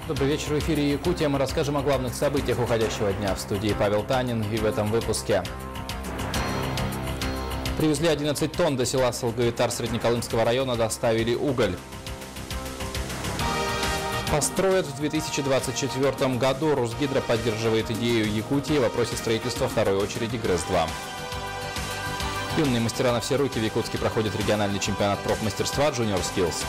Добрый вечер. В эфире Якутия. Мы расскажем о главных событиях уходящего дня. В студии Павел Танин. И в этом выпуске. Привезли 11 тонн до села Салгаитар Среднеколымского района, доставили уголь. Построят в 2024 году. Росгидро поддерживает идею Якутии в вопросе строительства второй очереди ГРЭС-2. Юные мастера на все руки. В Якутске проходит региональный чемпионат профмастерства Junior Skills.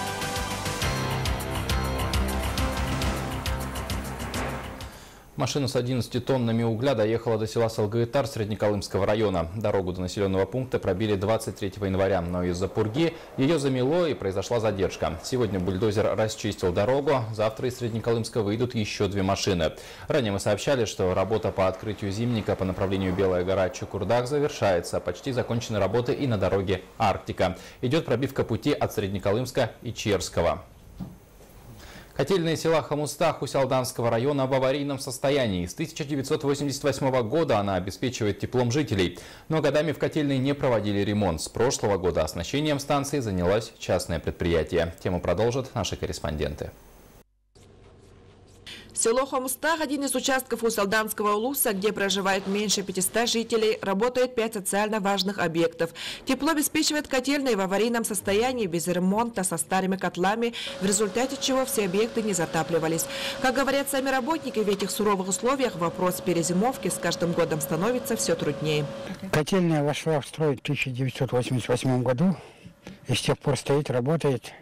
Машина с 11 тоннами угля доехала до села Салгаитар Среднеколымского района. Дорогу до населенного пункта пробили 23 января, но из-за пурги ее замело и произошла задержка. Сегодня бульдозер расчистил дорогу, завтра из Среднеколымска выйдут еще 2 машины. Ранее мы сообщали, что работа по открытию зимника по направлению Белая гора Чукурдак завершается. Почти закончены работы и на дороге Арктика. Идет пробивка пути от Среднеколымска и Черского. Котельные села Хамустах Усялданского района в аварийном состоянии. С 1988 года она обеспечивает теплом жителей. Но годами в котельной не проводили ремонт. С прошлого года оснащением станции занялось частное предприятие. Тему продолжат наши корреспонденты. Село Хамустах – один из участков Усялданского улуса, где проживает меньше 500 жителей, работает 5 социально важных объектов. Тепло обеспечивает котельные в аварийном состоянии, без ремонта, со старыми котлами, в результате чего все объекты не затапливались. Как говорят сами работники, в этих суровых условиях вопрос перезимовки с каждым годом становится все труднее. Котельная вошла в строй в 1988 году и с тех пор стоит, работает.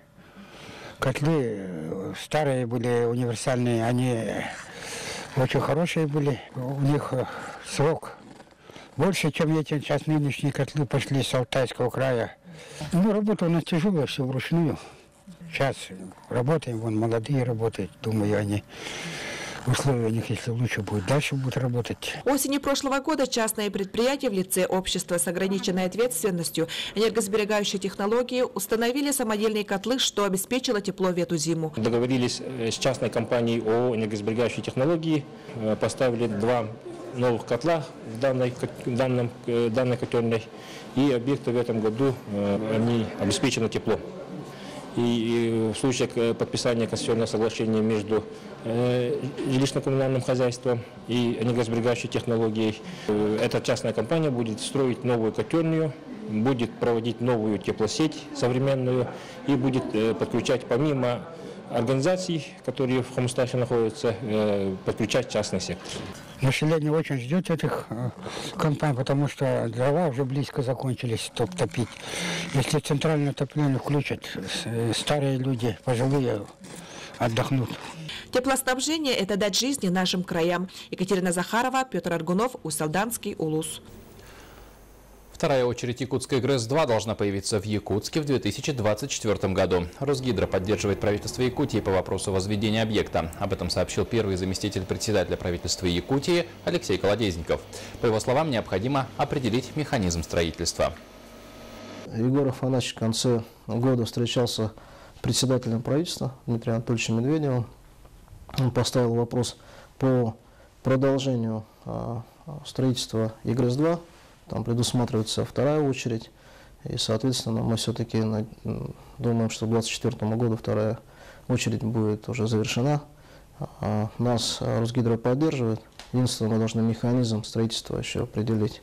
Котлы старые были, универсальные, они очень хорошие были. У них срок больше, чем эти сейчас нынешние котлы пошли с Алтайского края. Ну, работа у нас тяжелая, все вручную. Сейчас работаем, вон молодые работают, думаю, они... Условия у них, если лучше будет, дальше будут работать. Осенью прошлого года частное предприятие в лице общества с ограниченной ответственностью энергосберегающие технологии установили самодельные котлы, что обеспечило тепло в эту зиму. Договорились с частной компанией ООО «Энергосберегающие технологии», поставили 2 новых котла в данной котельной, и объекты в этом году они обеспечены теплом. И в случае подписания конституционного соглашения между жилищно-коммунальным хозяйством и энергосберегающей технологией, эта частная компания будет строить новую котельную, будет проводить новую теплосеть современную и будет подключать, помимо организаций, которые в Хамустахе находятся, подключать частный сектор. Население очень ждет этих компаний, потому что дрова уже близко закончились топить. Если центральное отопление включат, старые люди, пожилые, отдохнут. Теплоснабжение – это дать жизни нашим краям. Екатерина Захарова, Петр Аргунов, Усялданский улус. Вторая очередь якутской ГРЭС-2 должна появиться в Якутске в 2024 году. Росгидро поддерживает правительство Якутии по вопросу возведения объекта. Об этом сообщил первый заместитель председателя правительства Якутии Алексей Колодезников. По его словам, необходимо определить механизм строительства. Егор Афанасьевич в конце года встречался с председателем правительства Дмитрием Анатольевичем Медведевым. Он поставил вопрос по продолжению строительства ЕГРЭС-2. Там предусматривается вторая очередь. И, соответственно, мы все-таки думаем, что к 2024 году вторая очередь будет уже завершена. Нас Росгидро поддерживает. Единственное, мы должны механизм строительства еще определить.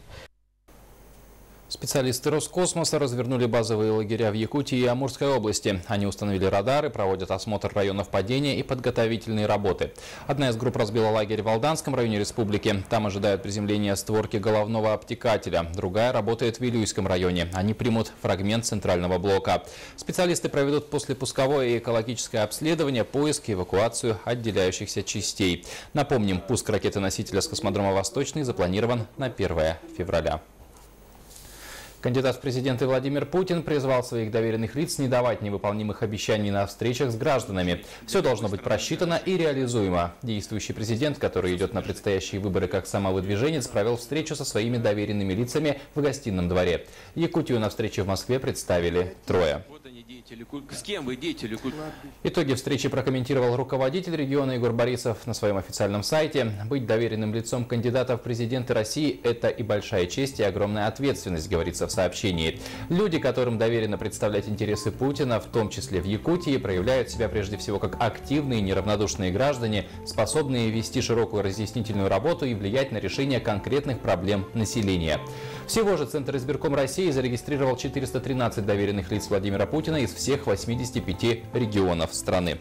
Специалисты Роскосмоса развернули базовые лагеря в Якутии и Амурской области. Они установили радары, проводят осмотр районов падения и подготовительные работы. Одна из групп разбила лагерь в Алданском районе республики. Там ожидают приземления створки головного обтекателя. Другая работает в Вилюйском районе. Они примут фрагмент центрального блока. Специалисты проведут послепусковое и экологическое обследование, поиск и эвакуацию отделяющихся частей. Напомним, пуск ракеты-носителя с космодрома «Восточный» запланирован на 1 февраля. Кандидат в президенты Владимир Путин призвал своих доверенных лиц не давать невыполнимых обещаний на встречах с гражданами. Все должно быть просчитано и реализуемо. Действующий президент, который идет на предстоящие выборы как самовыдвиженец, провел встречу со своими доверенными лицами в Гостином дворе. Якутию на встрече в Москве представили 3. С кем вы деятели? Итоги встречи прокомментировал руководитель региона Егор Борисов на своем официальном сайте. Быть доверенным лицом кандидата в президенты России – это и большая честь, и огромная ответственность, говорится в сообщении. Люди, которым доверено представлять интересы Путина, в том числе в Якутии, проявляют себя прежде всего как активные, неравнодушные граждане, способные вести широкую разъяснительную работу и влиять на решение конкретных проблем населения. Всего же Центр избирком России зарегистрировал 413 доверенных лиц Владимира Путина из всех 85 регионов страны.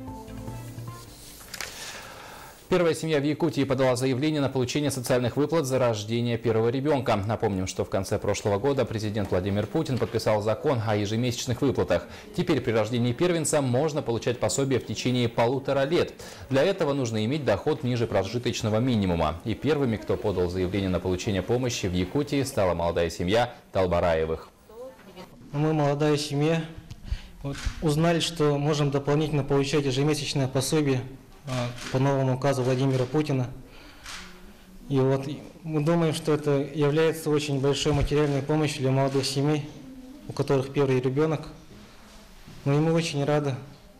Первая семья в Якутии подала заявление на получение социальных выплат за рождение первого ребенка. Напомним, что в конце прошлого года президент Владимир Путин подписал закон о ежемесячных выплатах. Теперь при рождении первенца можно получать пособие в течение 1,5 лет. Для этого нужно иметь доход ниже прожиточного минимума. И первыми, кто подал заявление на получение помощи в Якутии, стала молодая семья Талбараевых. Мы, молодая семья, узнали, что можем дополнительно получать ежемесячное пособие по новому указу Владимира Путина. И вот мы думаем, что это является очень большой материальной помощью для молодых семей, у которых первый ребенок. Ну и мы очень рады.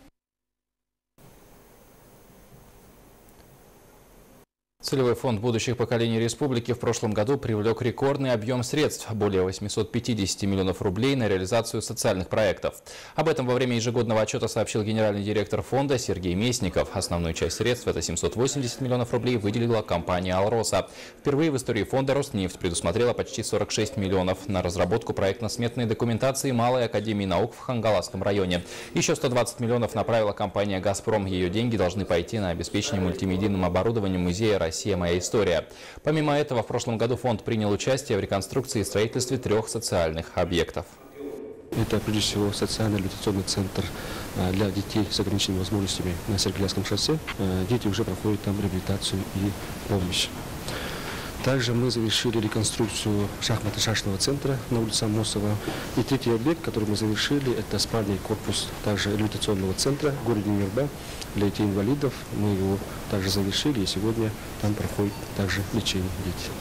Целевой фонд будущих поколений республики в прошлом году привлек рекордный объем средств – более 850 миллионов рублей на реализацию социальных проектов. Об этом во время ежегодного отчета сообщил генеральный директор фонда Сергей Местников. Основную часть средств, это 780 миллионов рублей, выделила компания «Алроса». Впервые в истории фонда «Роснефть» предусмотрела почти 46 миллионов на разработку проектно-сметной документации Малой академии наук в Хангаласском районе. Еще 120 миллионов направила компания «Газпром». Ее деньги должны пойти на обеспечение мультимедийным оборудованием музея «Россия. Моя история». Помимо этого, в прошлом году фонд принял участие в реконструкции и строительстве 3 социальных объектов. Это, прежде всего, социально-реабилитационный центр для детей с ограниченными возможностями на Сергеевском шоссе. Дети уже проходят там реабилитацию и помощь. Также мы завершили реконструкцию шахматно-шашечного центра на улице Амосова. И третий объект, который мы завершили, это спальный корпус также реабилитационного центра в городе Нюрба для детей-инвалидов. Мы его также завершили, и сегодня там проходит также лечение детей.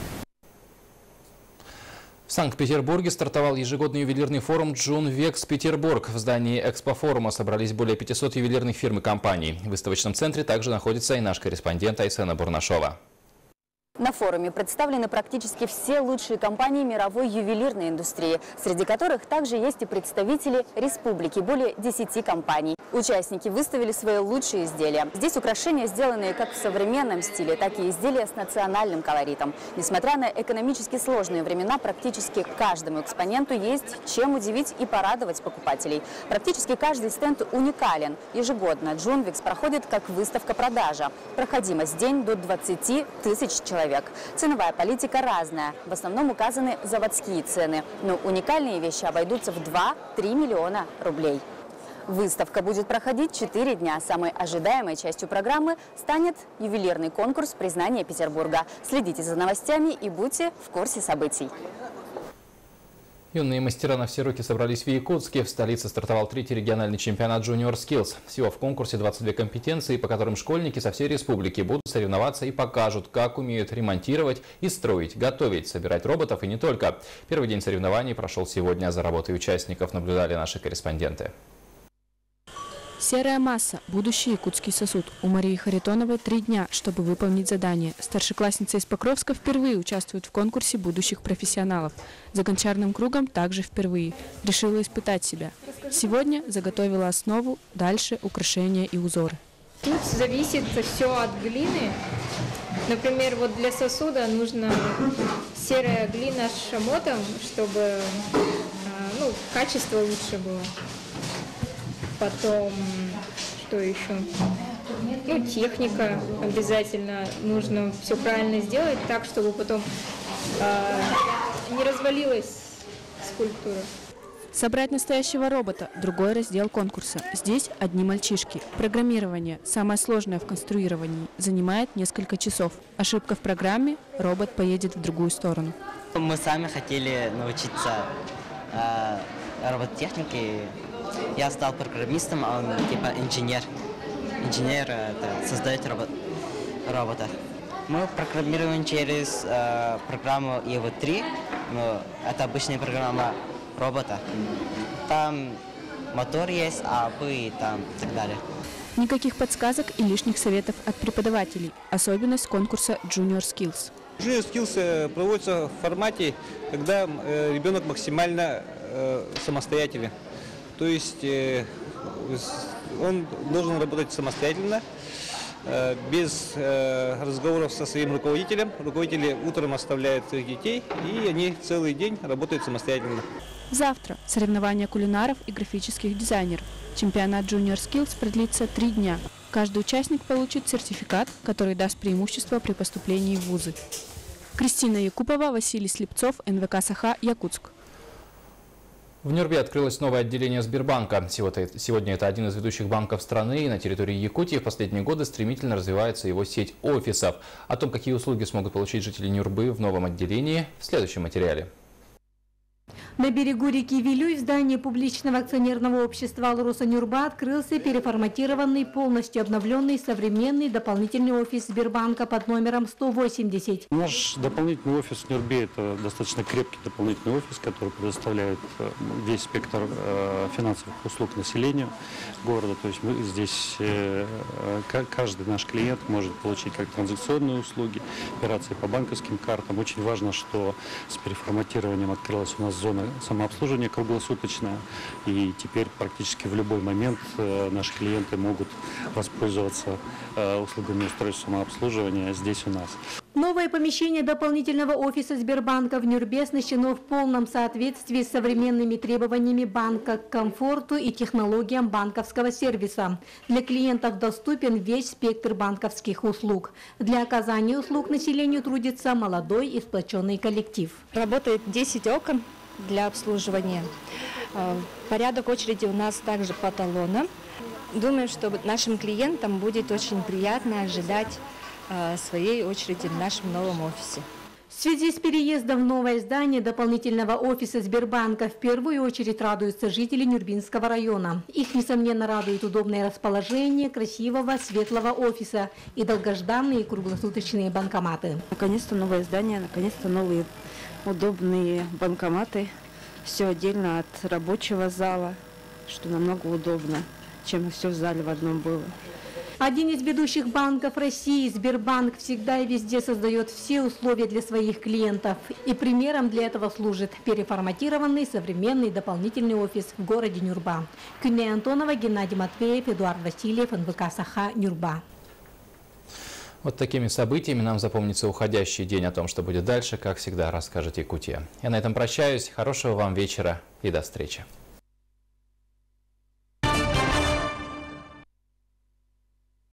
В Санкт-Петербурге стартовал ежегодный ювелирный форум «Джун Векс Петербург». В здании экспофорума собрались более 500 ювелирных фирм и компаний. В выставочном центре также находится и наш корреспондент Айсена Бурнашова. На форуме представлены практически все лучшие компании мировой ювелирной индустрии, среди которых также есть и представители республики, более 10 компаний. Участники выставили свои лучшие изделия. Здесь украшения, сделанные как в современном стиле, так и изделия с национальным колоритом. Несмотря на экономически сложные времена, практически каждому экспоненту есть чем удивить и порадовать покупателей. Практически каждый стенд уникален. Ежегодно Джун Векс проходит как выставка-продажа. Проходимость день до 20 тысяч человек. Ценовая политика разная. В основном указаны заводские цены. Но уникальные вещи обойдутся в 2-3 миллиона рублей. Выставка будет проходить 4 дня. Самой ожидаемой частью программы станет ювелирный конкурс признания Петербурга. Следите за новостями и будьте в курсе событий. Юные мастера на все руки собрались в Якутске. В столице стартовал 3-й региональный чемпионат Junior Skills. Всего в конкурсе 22 компетенции, по которым школьники со всей республики будут соревноваться и покажут, как умеют ремонтировать и строить, готовить, собирать роботов и не только. Первый день соревнований прошел сегодня. За работой участников наблюдали наши корреспонденты. Серая масса – будущий якутский сосуд. У Марии Харитоновой 3 дня, чтобы выполнить задание. Старшеклассница из Покровска впервые участвует в конкурсе будущих профессионалов. За гончарным кругом также впервые. Решила испытать себя. Сегодня заготовила основу, дальше украшения и узоры. Тут зависит все от глины. Например, вот для сосуда нужна серая глина с шамотом, чтобы качество лучше было. Потом, что еще? Техника обязательно. Нужно все правильно сделать так, чтобы потом не развалилась скульптура. Собрать настоящего робота – другой раздел конкурса. Здесь одни мальчишки. Программирование, самое сложное в конструировании, занимает несколько часов. Ошибка в программе – робот поедет в другую сторону. Мы сами хотели научиться робототехнике. Я стал программистом, а он типа инженер. Инженер создает робота. Мы программируем через программу EVO3, но это обычная программа робота. Там мотор есть, и там и так далее. Никаких подсказок и лишних советов от преподавателей. Особенность конкурса Junior Skills. Junior Skills проводится в формате, когда ребенок максимально самостоятелен. То есть он должен работать самостоятельно, без разговоров со своим руководителем. Руководители утром оставляют своих детей, и они целый день работают самостоятельно. Завтра соревнования кулинаров и графических дизайнеров. Чемпионат Junior Skills продлится 3 дня. Каждый участник получит сертификат, который даст преимущество при поступлении в вузы. Кристина Якупова, Василий Слепцов, НВК «Саха», Якутск. В Нюрбе открылось новое отделение Сбербанка. Сегодня это один из ведущих банков страны. И на территории Якутии в последние годы стремительно развивается его сеть офисов. О том, какие услуги смогут получить жители Нюрбы в новом отделении, в следующем материале. На берегу реки Вилюй в здании публичного акционерного общества «Алроса Нюрба» открылся переформатированный, полностью обновленный современный дополнительный офис Сбербанка под номером 180. Наш дополнительный офис в Нюрбе – это достаточно крепкий дополнительный офис, который предоставляет весь спектр финансовых услуг населению города. То есть мы здесь, каждый наш клиент может получить как транзакционные услуги, операции по банковским картам. Очень важно, что с переформатированием открылась у нас зона самообслуживания круглосуточная, и теперь практически в любой момент наши клиенты могут воспользоваться услугами устройств самообслуживания здесь у нас. Новое помещение дополнительного офиса Сбербанка в Нюрбе оснащено в полном соответствии с современными требованиями банка к комфорту и технологиям банковского сервиса. Для клиентов доступен весь спектр банковских услуг. Для оказания услуг населению трудится молодой и сплоченный коллектив. Работает 10 окон для обслуживания. Порядок очереди у нас также по талонам. Думаю, что нашим клиентам будет очень приятно ожидать своей очереди в нашем новом офисе. В связи с переездом в новое здание дополнительного офиса Сбербанка в первую очередь радуются жители Нюрбинского района. Их, несомненно, радует удобное расположение красивого светлого офиса и долгожданные круглосуточные банкоматы. Наконец-то новое здание, наконец-то новые удобные банкоматы. Все отдельно от рабочего зала, что намного удобно, чем все в зале в одном было. Один из ведущих банков России, Сбербанк, всегда и везде создает все условия для своих клиентов. И примером для этого служит переформатированный современный дополнительный офис в городе Нюрба. Кюне Антонова, Геннадий Матвеев, Эдуард Васильев, НВК «Саха», Нюрба. Вот такими событиями нам запомнится уходящий день. О том, что будет дальше, как всегда, расскажет Якутия. Я на этом прощаюсь. Хорошего вам вечера и до встречи.